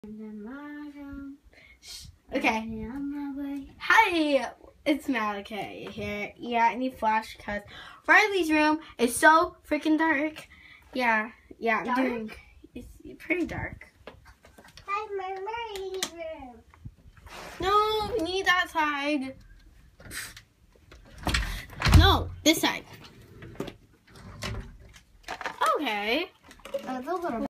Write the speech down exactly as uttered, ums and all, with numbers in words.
Okay. Hi, it's Malachi here. Yeah, I need flash because Riley's room is so freaking dark. Yeah, yeah, I'm dark? doing. It's pretty dark. Hi, my Riley's room. No, we need that side. No, this side.